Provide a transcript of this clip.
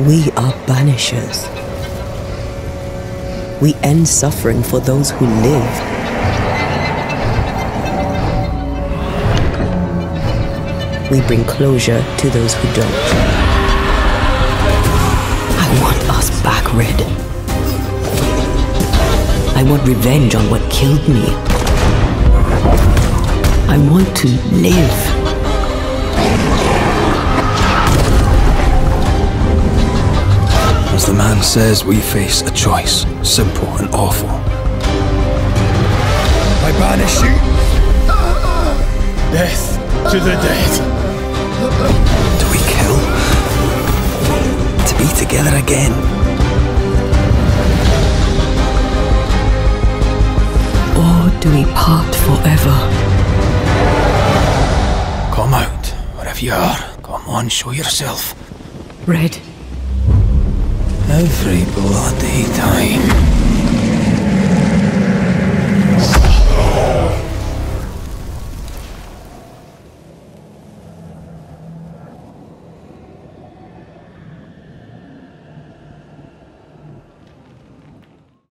We are banishers. We end suffering for those who live. We bring closure to those who don't. I want us back, Red. I want revenge on what killed me. I want to live. As the man says, we face a choice, simple and awful. I banish you. Death to the dead. Do we kill? To be together again? Or do we part forever? Come out, wherever you are. Come on, show yourself. Red. Every bloody time.